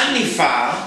anni fa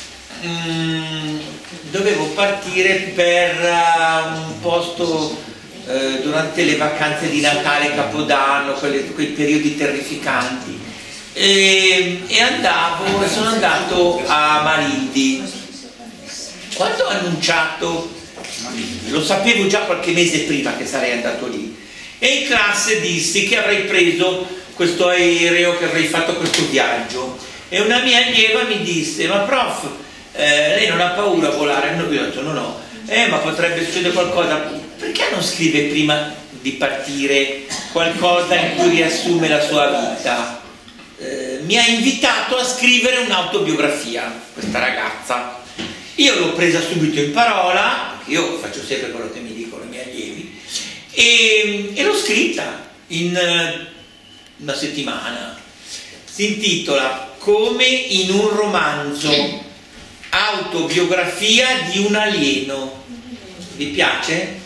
dovevo partire per un posto durante le vacanze di Natale, Capodanno, quei periodi terrificanti, e sono andato a Marindi. Quando ho annunciato, lo sapevo già qualche mese prima che sarei andato lì, e in classe dissi che avrei preso questo aereo, che avrei fatto questo viaggio, e una mia allieva mi disse: ma prof, lei non ha paura a volare? Io ho detto no, ma potrebbe succedere qualcosa. Perché non scrive prima di partire qualcosa in cui riassume la sua vita? Mi ha invitato a scrivere un'autobiografia, questa ragazza. Io l'ho presa subito in parola, perché io faccio sempre quello che mi dicono i miei allievi, e l'ho scritta in una settimana. Si intitola Come in un romanzo, autobiografia di un alieno. Vi piace?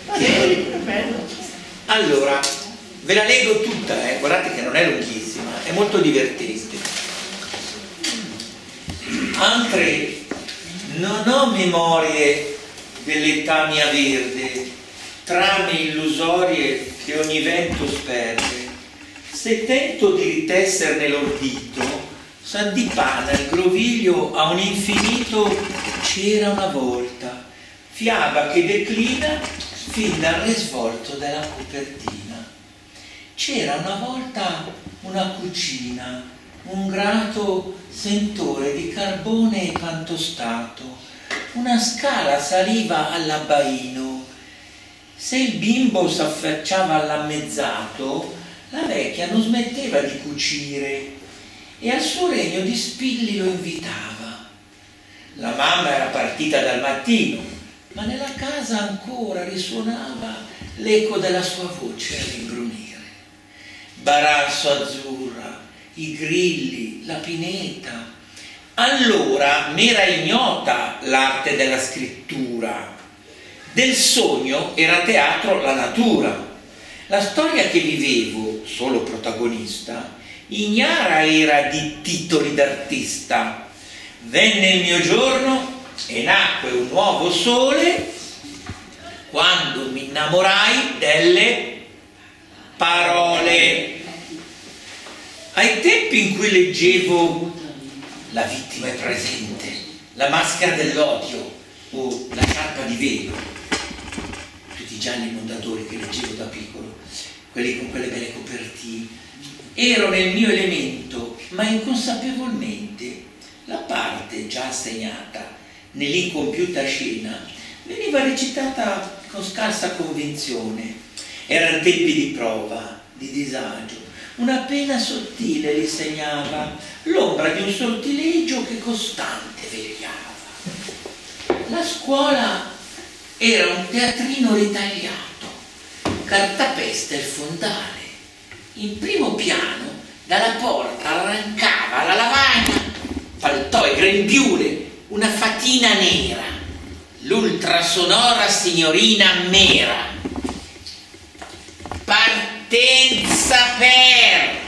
Allora, ve la leggo tutta, guardate che non è lunghissima, è molto divertente. Anche non ho memorie dell'età mia verde, trame illusorie che ogni vento sperde. Se tento di ritesserne l'ordito, s'addipana il groviglio a un infinito c'era una volta, fiaba che declina fin dal risvolto della copertina. C'era una volta una cucina, un grato sentore di carbone pantostato, una scala saliva all'abbaino. Se il bimbo s'affacciava all'ammezzato, la vecchia non smetteva di cucire e al suo regno di spilli lo invitava. La mamma era partita dal mattino, ma nella casa ancora risuonava l'eco della sua voce a rimbrunire. Barasso azzurra, i grilli, la pineta. Allora m'era ignota l'arte della scrittura. Del sogno era teatro la natura. La storia che vivevo, solo protagonista, ignara era di titoli d'artista. Venne il mio giorno e nacque un nuovo sole quando mi innamorai delle parole. Ai tempi in cui leggevo La vittima è presente, La maschera dell'odio o La sciarpa di velo, tutti i gialli Mondadori che leggevo da piccolo, quelli con quelle belle copertine, ero nel mio elemento, ma inconsapevolmente la parte già assegnata nell'incompiuta scena veniva recitata con scarsa convinzione. Erano tempi di prova, di disagio. Una pena sottile li segnava l'ombra di un sortileggio che costante vegliava. La scuola era un teatrino ritagliato, cartapesta il fondale. In primo piano dalla porta arrancava la lavagna, paltò e grembiule, una fatina nera, l'ultrasonora signorina Mera. Partenza per...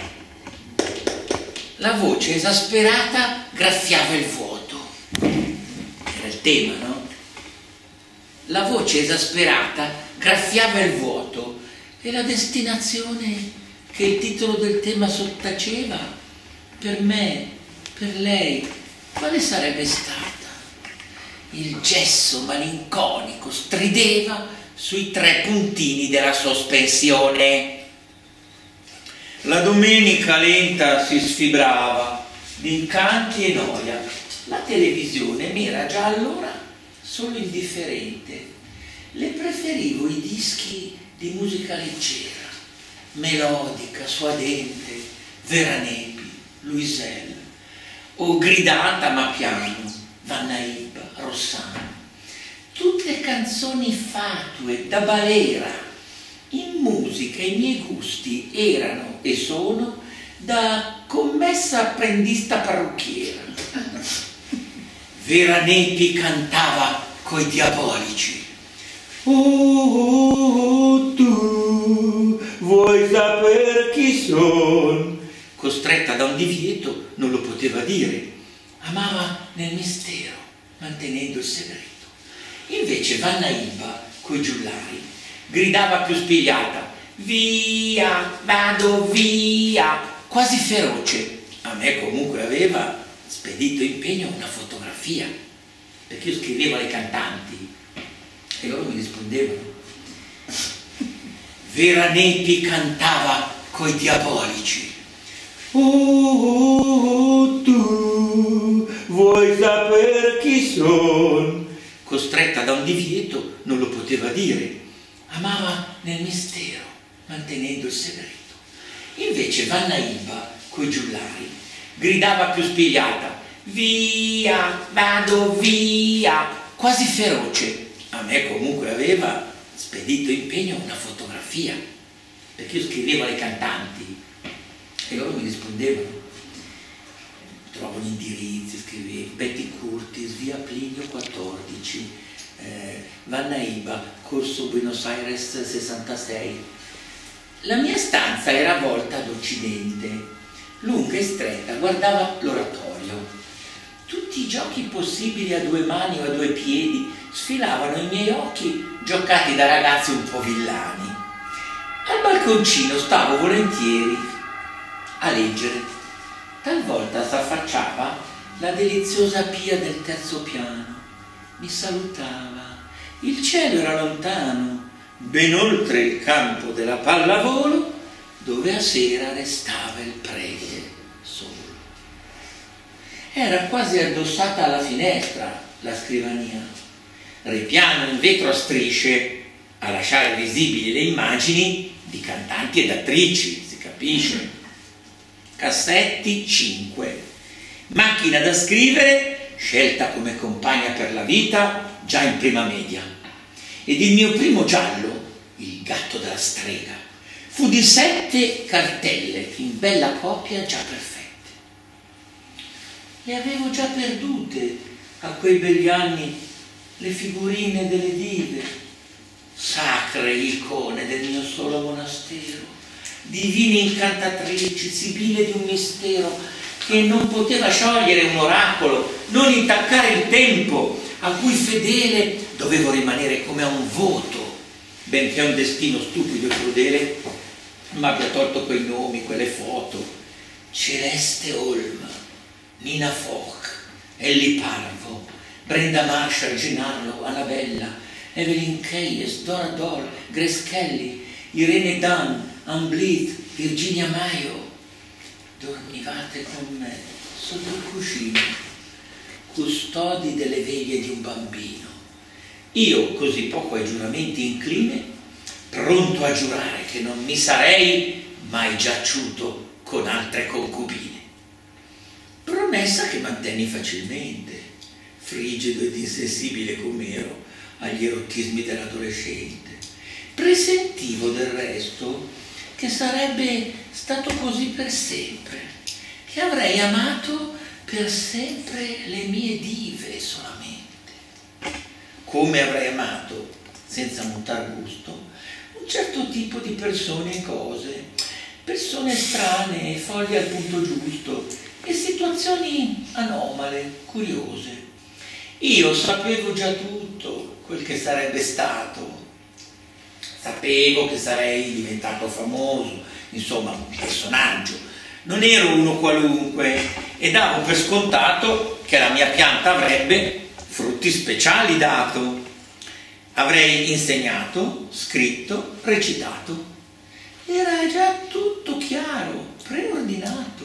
La voce esasperata graffiava il vuoto. Era il tema, no? La voce esasperata graffiava il vuoto e la destinazione che il titolo del tema sottaceva, per me, per lei, quale sarebbe stata? Il gesso malinconico strideva sui 3 puntini della sospensione. La domenica lenta si sfibrava di incanti e noia. La televisione mi era già allora solo indifferente. Le preferivo i dischi di musica leggera, melodica, suadente, Veranepi, Luisel, o gridata ma piano, Vanna Ibba, Rossano. Tutte canzoni fatue, da balera. In musica i miei gusti erano e sono da commessa apprendista parrucchiera. Veranepi cantava coi Diabolici. Tu vuoi sapere chi son? Costretta da un divieto non lo poteva dire. amava nel mistero, mantenendo il segreto. Invece Vanna Iba, coi giullari, gridava più spigliata: via, vado via, quasi feroce. A me comunque aveva spedito impegno una fotografia, perché io scrivevo ai cantanti e loro mi rispondevano. Vera Nepi cantava coi Diabolici: tu vuoi saper chi son? Costretta da un divieto non lo poteva dire. Amava nel mistero, mantenendo il segreto. Invece Vanna Iba, coi giullari, gridava più spigliata: via, vado via, quasi feroce. A me comunque aveva spedito impegno una fotografia, perché io scrivevo ai cantanti e loro mi rispondevano. Trovano indirizzi, scrivevo Betty Curtis, via Plinio 14, Vanna Iba, corso Buenos Aires 66. La mia stanza era volta ad occidente, lunga e stretta, guardava l'oratorio. Tutti i giochi possibili a due mani o a due piedi sfilavano ai miei occhi, giocati da ragazzi un po' villani. Al balconcino stavo volentieri a leggere. Talvolta s'affacciava la deliziosa Pia del terzo piano. Mi salutava. Il cielo era lontano, ben oltre il campo della pallavolo, dove a sera restava il prete solo. Era quasi addossata alla finestra la scrivania, ripiano in vetro a strisce a lasciare visibili le immagini di cantanti ed attrici, si capisce. Cassetti 5, macchina da scrivere scelta come compagna per la vita già in prima media, ed il mio primo giallo, Il gatto della strega, fu di 7 cartelle in bella copia già perfette. Le avevo già perdute a quei begli anni le figurine delle dive, sacre icone del mio solo monastero, divine incantatrici, sibille di un mistero che non poteva sciogliere un oracolo, non intaccare il tempo, a cui fedele dovevo rimanere come a un voto, benché un destino stupido e crudele mi abbia tolto quei nomi, quelle foto. Celeste Holm, Nina Foch, Ellie Parvo, Brenda Marshall, Gennaro, Annabella, Evelyn Keyes, Dora Doll, Grace Kelly, Irene Dunn, Ann Blyth, Virginia Mayo. Dormivate con me sotto il cuscino, custodi delle veglie di un bambino. Io, così poco ai giuramenti incline, pronto a giurare che non mi sarei mai giaciuto con altre concubine. Promessa che mantenni facilmente, frigido ed insensibile com'ero agli erotismi dell'adolescente. Presentivo del resto che sarebbe stato così per sempre, che avrei amato per sempre le mie dive solamente. Come avrei amato, senza mutar gusto, un certo tipo di persone e cose, persone strane, foglie al punto giusto e situazioni anomale, curiose. Io sapevo già tutto quel che sarebbe stato. Sapevo che sarei diventato famoso, insomma un personaggio. Non ero uno qualunque e davo per scontato che la mia pianta avrebbe frutti speciali dato. Avrei insegnato, scritto, recitato. Era già tutto chiaro, preordinato.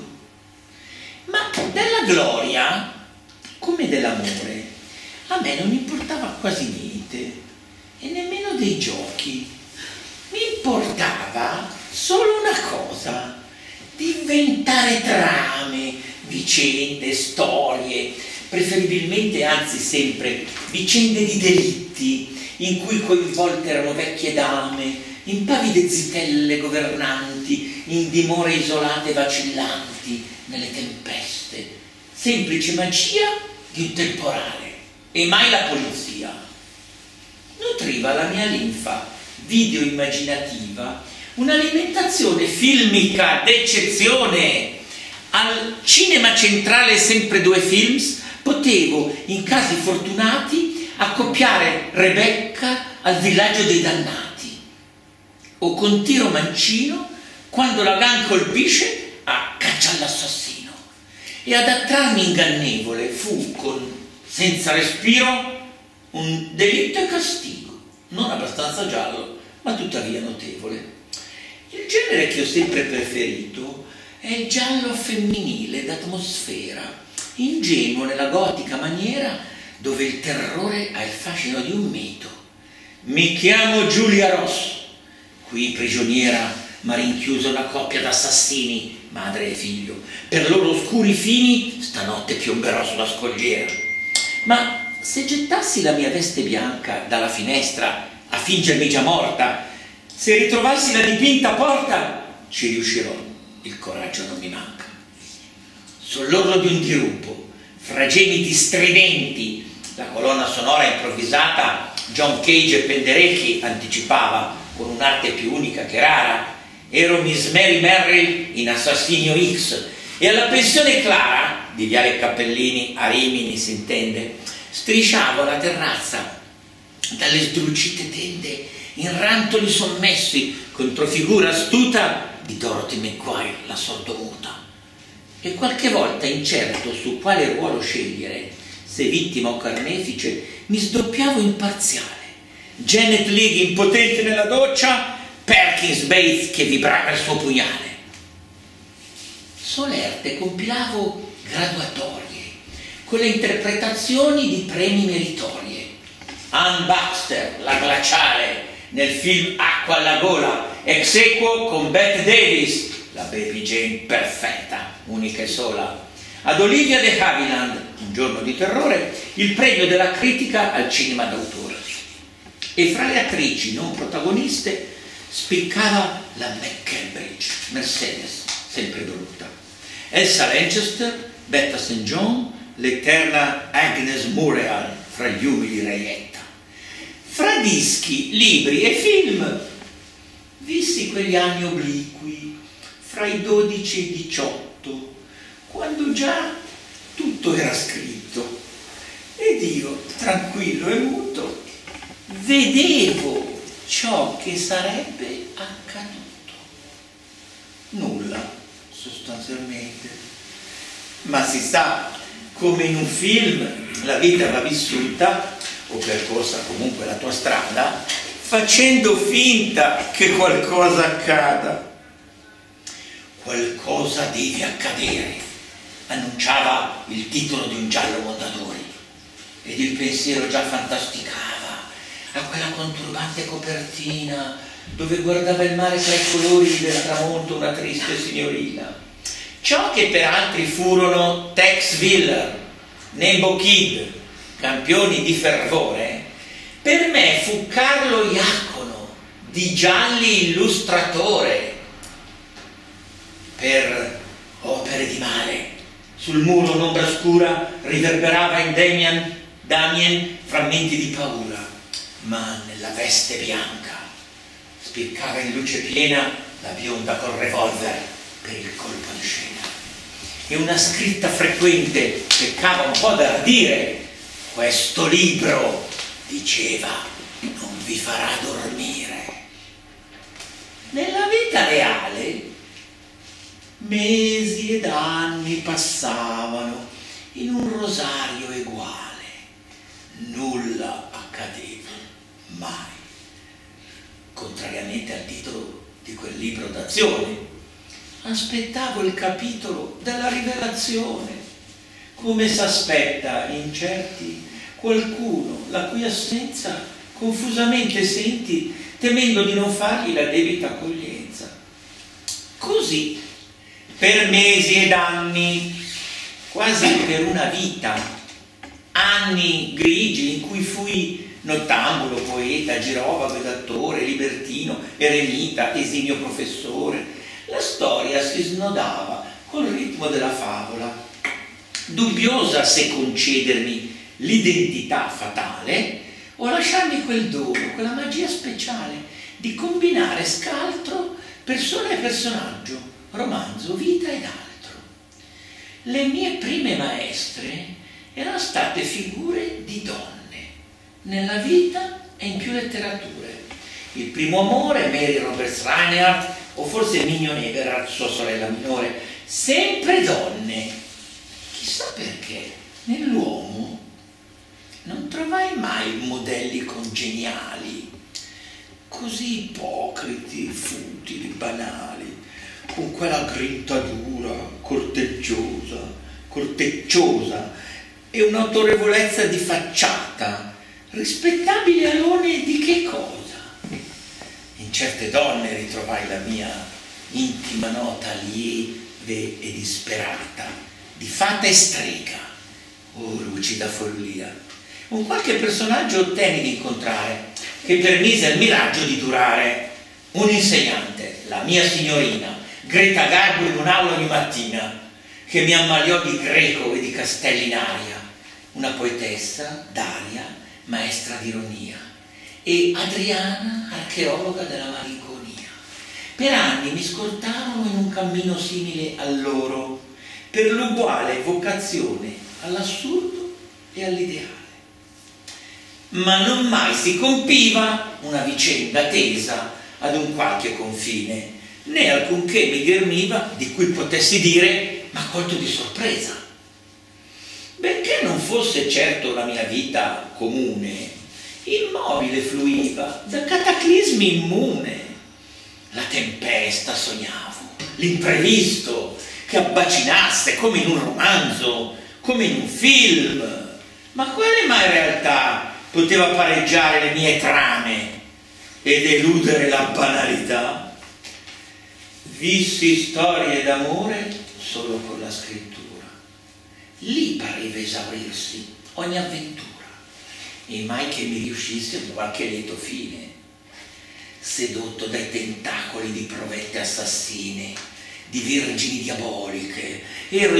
Ma della gloria, come dell'amore, a me non importava quasi niente, e nemmeno dei giochi. Mi importava solo una cosa: di inventare trame, vicende, storie, preferibilmente, anzi sempre, vicende di delitti, in cui coinvolte erano vecchie dame, impavide zitelle governanti, in dimore isolate vacillanti nelle tempeste, semplice magia di un temporale, e mai la polizia. Nutriva la mia linfa video immaginativa un'alimentazione filmica d'eccezione, al Cinema Centrale Sempre Due Films potevo, in casi fortunati, accoppiare Rebecca al Villaggio dei Dannati, o con Tiro Mancino quando la gang colpisce a Caccia all'assassino. E ad attrarmi ingannevole fu con Senza respiro, un Delitto e castigo, non abbastanza giallo, ma tuttavia notevole. Il genere che ho sempre preferito è il giallo femminile d'atmosfera, ingenuo nella gotica maniera dove il terrore ha il fascino di un mito. Mi chiamo Giulia Ross, qui prigioniera ma rinchiusa una coppia d'assassini, madre e figlio. Per loro oscuri fini stanotte piomberò sulla scogliera. Ma se gettassi la mia veste bianca dalla finestra a fingermi già morta, se ritrovassi la dipinta porta, ci riuscirò, il coraggio non mi manca. Sull'orlo di un dirupo, fra gemiti stridenti, la colonna sonora improvvisata John Cage e Penderecki anticipava con un'arte più unica che rara. Ero Miss Mary Merrill in Assassinio X e alla pensione Clara di Viale Cappellini a Rimini, si intende, strisciavo la terrazza dalle sdrucite tende in rantoli sommessi contro figura astuta di Dorothy McGuire, la sordomuta. E qualche volta, incerto su quale ruolo scegliere, se vittima o carnefice, mi sdoppiavo imparziale. Janet Leigh impotente nella doccia, Perkins Bates che vibrava il suo pugnale. Solerte compilavo graduatorie con le interpretazioni di premi meritorie. Ann Baxter, la glaciale, nel film Acqua alla gola, ex equo con Bette Davis, la Baby Jane perfetta, unica e sola. Ad Olivia de Havilland, Un giorno di terrore, il premio della critica al cinema d'autore. E fra le attrici non protagoniste spiccava la McCambridge, Mercedes, sempre brutta, Elsa Lanchester, Betta St. John, l'eterna Agnes Murray fra gli umili reietta. Fra dischi, libri e film vissi quegli anni obliqui, fra i 12 e i 18, quando già tutto era scritto ed io, tranquillo e muto, vedevo ciò che sarebbe accaduto. Nulla, sostanzialmente. Ma si sa, come in un film, la vita va vissuta, o percorsa comunque la tua strada, facendo finta che qualcosa accada. Qualcosa deve accadere, annunciava il titolo di un giallo Mondadori, ed il pensiero già fantasticava a quella conturbante copertina dove guardava il mare tra i colori del tramonto una triste signorina. Ciò che per altri furono Tex Willer, Nebo Kid, campioni di fervore, per me fu Carlo Iacono, di gialli illustratore. Per opere di male, sul muro un'ombra scura riverberava in Damien frammenti di paura, ma nella veste bianca spiccava in luce piena la bionda col revolver per il colpo di scena. E una scritta frequente peccava un po' d'ardire. Questo libro, diceva, non vi farà dormire. Nella vita reale mesi ed anni passavano in un rosario eguale. Nulla accadeva, mai. Contrariamente al titolo di quel libro d'azione, aspettavo il capitolo della rivelazione, come s'aspetta, incerti, qualcuno la cui assenza confusamente senti, temendo di non fargli la debita accoglienza. Così, per mesi ed anni, quasi per una vita, anni grigi in cui fui nottambulo, poeta, girovago ed attore, libertino, eremita, esimio professore, la storia si snodava col ritmo della favola, dubbiosa se concedermi l'identità fatale o lasciarmi quel dono, quella magia speciale di combinare scaltro persona e personaggio, romanzo, vita ed altro. Le mie prime maestre erano state figure di donne, nella vita e in più letterature. Il primo amore, Mary Roberts Reinhardt, o forse Mignon Eberhardt, sua sorella minore, sempre donne. Chissà perché nell'uomo non trovai mai modelli congeniali, così ipocriti, futili, banali, con quella grinta dura, cortecciosa e un'autorevolezza di facciata, rispettabile alone di che cosa? In certe donne ritrovai la mia intima nota lieve e disperata, di fata e strega, oh lucida follia. Un qualche personaggio ottenni di incontrare, che permise al miraggio di durare. Un insegnante, la mia signorina, Greta Garbo, in un'aula di mattina, che mi ammaliò di greco e di castelli in aria. Una poetessa, Daria, maestra di ironia, e Adriana, archeologa della malinconia. Per anni mi scortarono in un cammino simile al loro, per l'uguale vocazione all'assurdo e all'ideale. Ma non mai si compiva una vicenda tesa ad un qualche confine, né alcunché mi ghermiva di cui potessi dire ma colto di sorpresa. Benché non fosse certo la mia vita comune, immobile fluiva, da cataclismi immune. La tempesta sognavo, l'imprevisto che abbacinasse come in un romanzo, come in un film. Ma quale mai realtà poteva pareggiare le mie trame ed eludere la banalità? Vissi storie d'amore solo con la scrittura. Lì pareva esaurirsi ogni avventura, e mai che mi riuscisse un qualche lieto fine. Sedotto dai tentacoli di provette assassine, di vergini diaboliche, ero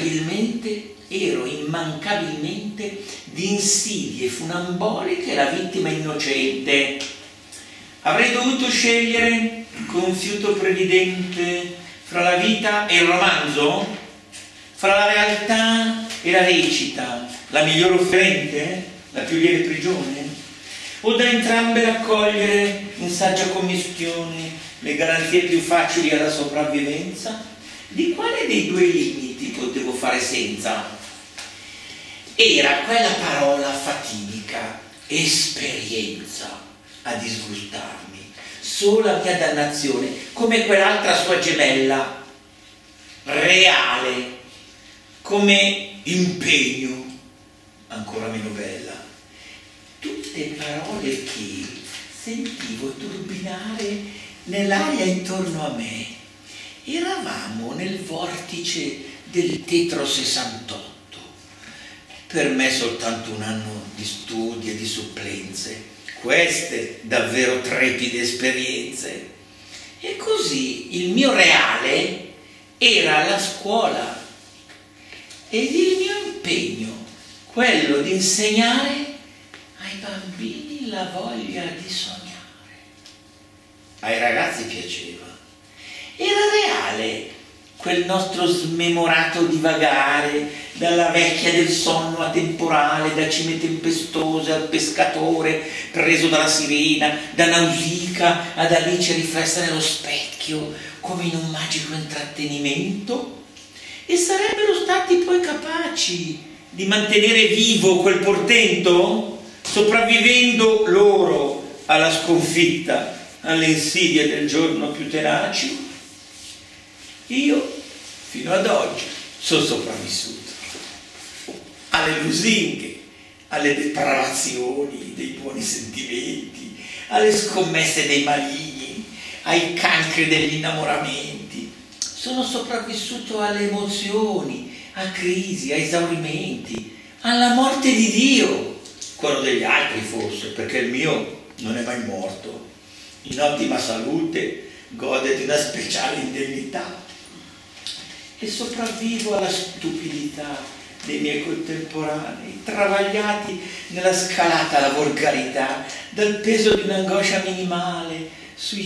immancabilmente di insidie funamboliche la vittima innocente. Avrei dovuto scegliere con fiuto previdente fra la vita e il romanzo, fra la realtà e la recita, la miglior offerente, la più lieve prigione, o da entrambe raccogliere in saggia commistione le garanzie più facili alla sopravvivenza? Di quale dei due limiti potevo fare senza? Era quella parola fatidica, esperienza, a disgustarmi, sola mia dannazione, come quell'altra sua gemella, reale, come impegno, ancora meno bella. Tutte parole che sentivo turbinare nell'aria intorno a me. Eravamo nel vortice del tetro 68. Per me soltanto un anno di studi e di supplenze, queste davvero trepide esperienze. E così il mio reale era la scuola ed il mio impegno, quello di insegnare ai bambini la voglia di sognare. Ai ragazzi piaceva. Era reale quel nostro smemorato divagare dalla vecchia del sonno atemporale, da cime tempestose al pescatore preso dalla sirena, da Nausicaa ad Alice riflessa nello specchio, come in un magico intrattenimento. E sarebbero stati poi capaci di mantenere vivo quel portento, sopravvivendo loro alla sconfitta, alle insidie del giorno più tenaci? Io, fino ad oggi, sono sopravvissuto alle lusinghe, alle depravazioni dei buoni sentimenti, alle scommesse dei maligni, ai cancri degli innamoramenti. Sono sopravvissuto alle emozioni, a crisi, a esaurimenti, alla morte di Dio, quello degli altri forse, perché il mio non è mai morto, in ottima salute, gode di una speciale indennità. E sopravvivo alla stupidità dei miei contemporanei, travagliati nella scalata alla volgarità, dal peso di un'angoscia minimale,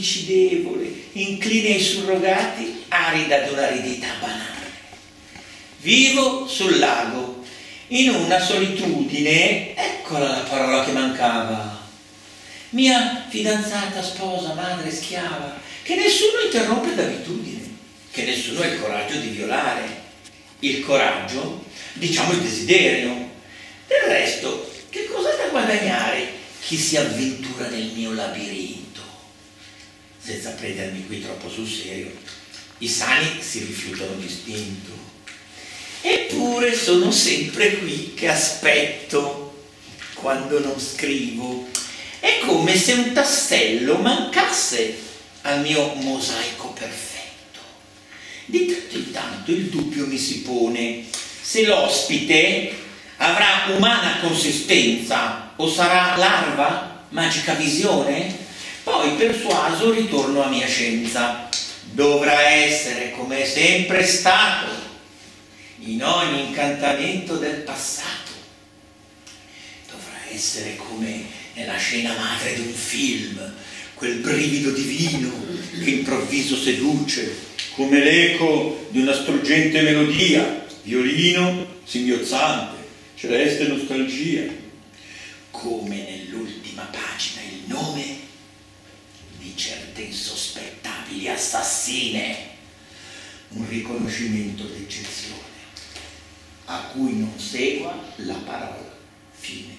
suicidevole, incline ai surrogati, arida ad un'aridità banale. Vivo sul lago, in una solitudine, eccola la parola che mancava. Mia fidanzata, sposa, madre, schiava, che nessuno interrompe d'abitudine, che nessuno ha il coraggio di violare. Il coraggio, diciamo il desiderio. Del resto, che cosa ha da guadagnare chi si avventura nel mio labirinto? Senza prendermi qui troppo sul serio, i sani si rifiutano d'istinto. Eppure sono sempre qui che aspetto quando non scrivo. È come se un tassello mancasse al mio mosaico perfetto. Di tanto in tanto il dubbio mi si pone se l'ospite avrà umana consistenza o sarà larva, magica visione. Poi persuaso ritorno a mia scienza. Dovrà essere come è sempre stato in ogni incantamento del passato. Dovrà essere come nella scena madre di un film, quel brivido divino che improvviso seduce, come l'eco di una struggente melodia, violino singhiozzante, celeste nostalgia. Come nell'ultima pagina il nome di certe insospettabili assassine, un riconoscimento d'eccezione a cui non segua la parola fine.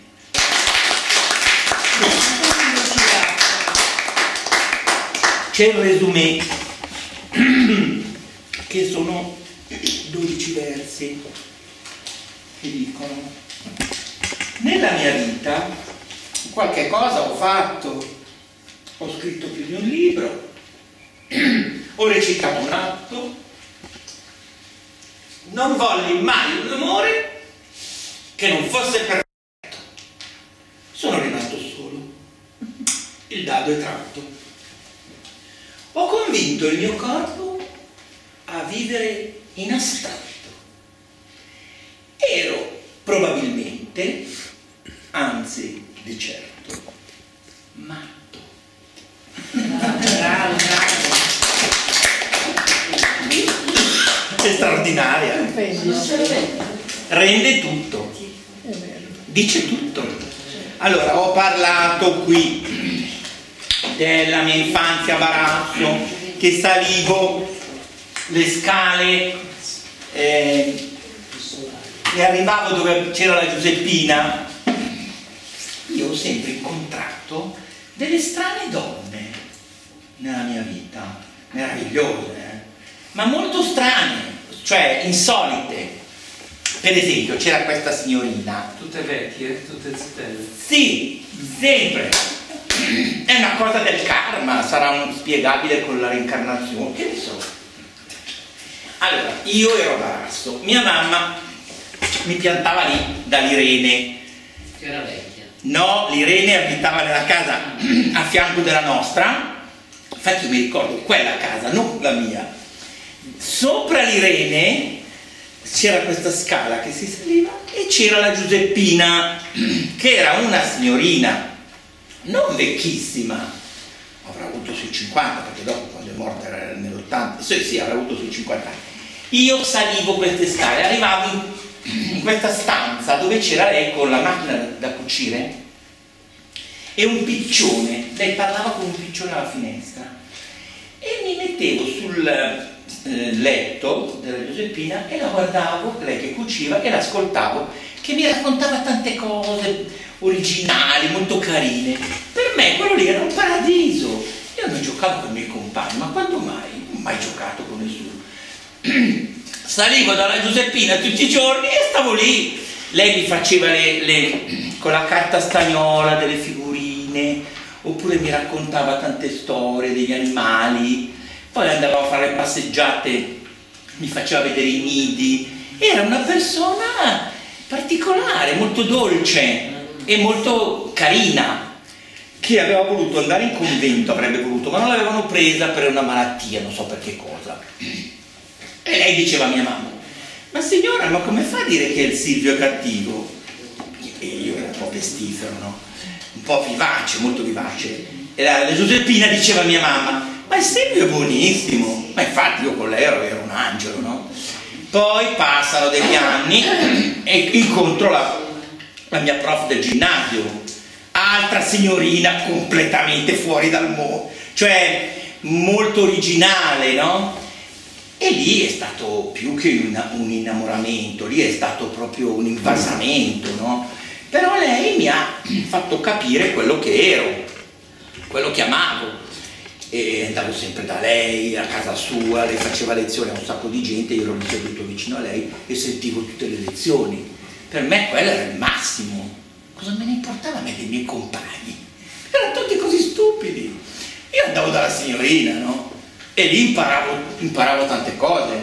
C'è il resumé, che sono 12 versi che dicono: nella mia vita qualche cosa ho fatto, ho scritto più di un libro, ho recitato un atto, non volli mai un amore che non fosse perfetto. Sono rimasto solo, il dado è tratto. Ho convinto il mio corpo a vivere in astratto. Ero probabilmente, anzi di certo, matto. Bravo, bravo. È straordinaria. Rende tutto, dice tutto. Allora, ho parlato qui della mia infanzia a Barazzo, che salivo le scale e arrivavo dove c'era la Giuseppina. Io ho sempre incontrato delle strane donne nella mia vita, meravigliose, ma molto strane, cioè insolite. Per esempio c'era questa signorina. Tutte vecchie, tutte zitelle. Sì, sempre. È una cosa del karma, sarà spiegabile con la reincarnazione, che ne so. Allora, io ero a Barazzo, mia mamma mi piantava lì dall'Irene. Che era vecchia. No, l'Irene abitava nella casa a fianco della nostra. Infatti io mi ricordo quella casa, non la mia. Sopra l'Irene c'era questa scala che si saliva e c'era la Giuseppina, che era una signorina non vecchissima, avrà avuto sui 50, perché dopo quando è morta era nell'80, sì, avrà avuto sui 50 anni. Io salivo queste scale, arrivavo in questa stanza dove c'era lei con la macchina da cucire e un piccione. Lei parlava con un piccione alla finestra e mi mettevo sul letto della Giuseppina e la guardavo, lei che cuciva, e l'ascoltavo, che mi raccontava tante cose originali, molto carine. Per me quello lì era un paradiso. Io non giocavo con i miei compagni, ma quando mai? Non ho mai giocato con nessuno. Salivo dalla Giuseppina tutti i giorni e stavo lì. Lei mi faceva con la carta stagnola delle figurine, oppure mi raccontava tante storie degli animali. Poi andavo a fare passeggiate, mi faceva vedere i nidi. Era una persona particolare, molto dolce e molto carina, che aveva voluto andare in convento, avrebbe voluto, ma non l'avevano presa per una malattia, non so per che cosa. E lei diceva a mia mamma: ma signora, ma come fa a dire che il Silvio è cattivo? E io ero un po' pestifero, no? Un po' vivace, molto vivace. E la Giuseppina diceva a mia mamma: ma il Silvio è buonissimo. Ma infatti io con lei ero un angelo, no? Poi passano degli anni e incontro la mia prof del ginnasio, altra signorina completamente fuori dal mondo, cioè molto originale, no? E lì è stato più che un innamoramento, lì è stato proprio un invasamento, no? Però lei mi ha fatto capire quello che ero, quello che amavo. E andavo sempre da lei, a casa sua, lei faceva lezioni a un sacco di gente, io ero seduto vicino a lei e sentivo tutte le lezioni. Per me quello era il massimo. Cosa me ne importava a me dei miei compagni? Erano tutti così stupidi. Io andavo dalla signorina, no? E lì imparavo tante cose.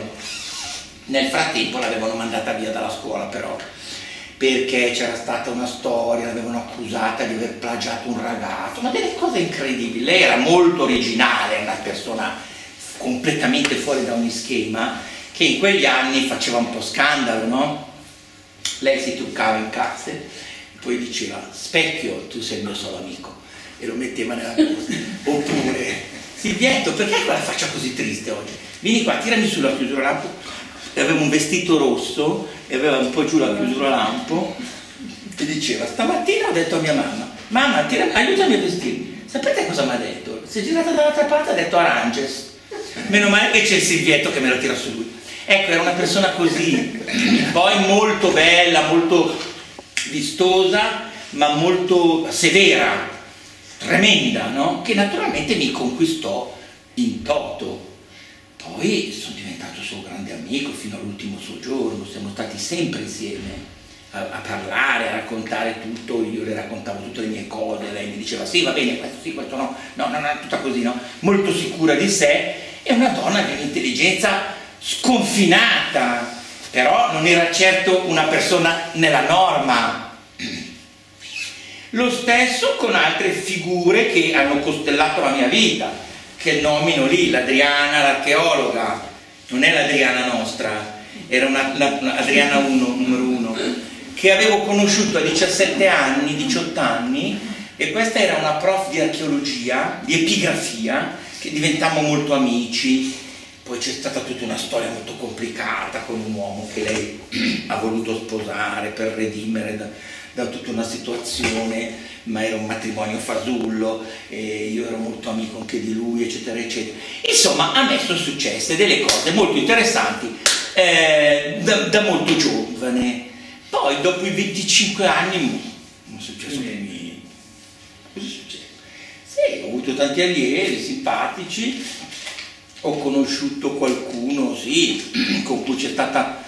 Nel frattempo l'avevano mandata via dalla scuola però, perché c'era stata una storia, l'avevano accusata di aver plagiato un ragazzo, ma delle cose incredibili. Lei era molto originale, una persona completamente fuori da ogni schema, che in quegli anni faceva un po' scandalo, no? Lei si truccava in classe e poi diceva: specchio, tu sei il mio solo amico, e lo metteva nella borsa. Oppure: Silvietto, perché quella faccia così triste oggi? Vieni qua, tirami sulla chiusura lampo. Aveva un vestito rosso e aveva un po' giù la chiusura lampo e diceva: stamattina ho detto a mia mamma: mamma, aiutami a vestirmi. Sapete cosa mi ha detto? Si è girata dall'altra parte e ha detto Aranges. Meno male che c'è il Silvietto che me la tira su lui. Ecco, era una persona così, poi molto bella, molto vistosa, ma molto severa, tremenda, no? Che naturalmente mi conquistò in toto. Poi sono diventato suo grande amico fino all'ultimo suo giorno, siamo stati sempre insieme a parlare, a raccontare tutto, io le raccontavo tutte le mie cose, lei mi diceva sì, va bene, questo sì, questo no, no, tutta così, no? Molto sicura di sé, è una donna di un'intelligenza sconfinata, però non era certo una persona nella norma. Lo stesso con altre figure che hanno costellato la mia vita, che nomino lì, l'Adriana, l'archeologa, non è l'Adriana nostra, era Adriana 1, numero 1, che avevo conosciuto a 17 anni, 18 anni, e questa era una prof di archeologia, di epigrafia, che diventammo molto amici. Poi c'è stata tutta una storia molto complicata con un uomo che lei ha voluto sposare per redimere da tutta una situazione, ma era un matrimonio fasullo e io ero molto amico anche di lui, eccetera eccetera. Insomma, a me sono successe delle cose molto interessanti da molto giovane. Poi dopo i 25 anni non è successo niente. Cosa è successo? Sì, ho avuto tanti allievi simpatici, ho conosciuto qualcuno, sì, con cui c'è stata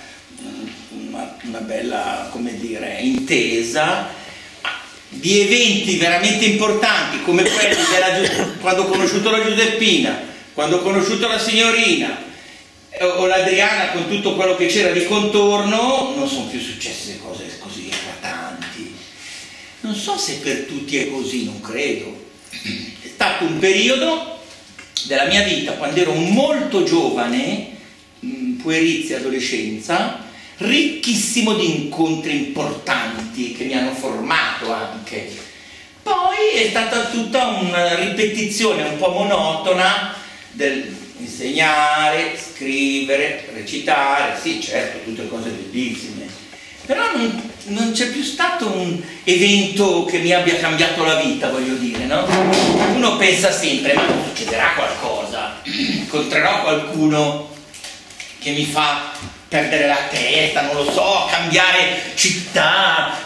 una bella, come dire, intesa, di eventi veramente importanti come quelli quando ho conosciuto la Giuseppina, quando ho conosciuto la signorina o l'Adriana, con tutto quello che c'era di contorno, non sono più successe cose così eclatanti. Non so se per tutti è così, non credo. È stato un periodo della mia vita, quando ero molto giovane, puerizia, adolescenza, ricchissimo di incontri importanti che mi hanno formato anche. Poi è stata tutta una ripetizione un po' monotona del insegnare, scrivere, recitare, sì certo, tutte cose bellissime, però non c'è più stato un evento che mi abbia cambiato la vita, voglio dire, no? Uno pensa sempre, ma succederà qualcosa, incontrerò qualcuno che mi fa perdere la testa, non lo so, cambiare città,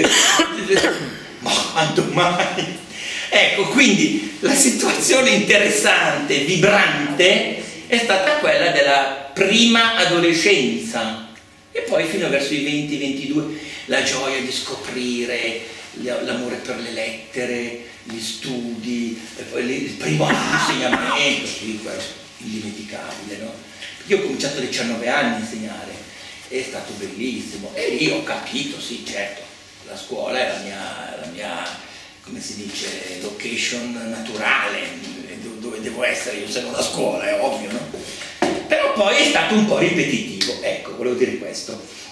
ma quando mai? Ecco, quindi la situazione interessante, vibrante, è stata quella della prima adolescenza e poi fino verso i 20-22 la gioia di scoprire l'amore per le lettere, gli studi, e poi il primo anno di insegnamento, sì, quello indimenticabile, no? Io ho cominciato a 19 anni a insegnare, è stato bellissimo e lì ho capito, sì certo, la scuola è la mia come si dice, location naturale, dove devo essere io se non la scuola, è ovvio, no? Però poi è stato un po' ripetitivo, ecco, volevo dire questo.